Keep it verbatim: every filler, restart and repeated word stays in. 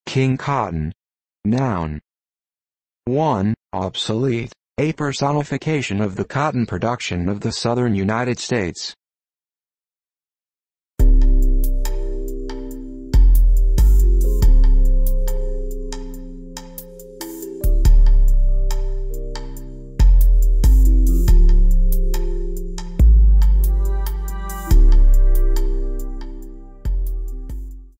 King Cotton. Noun. one. Obsolete, a personification of the cotton production of the southern United States.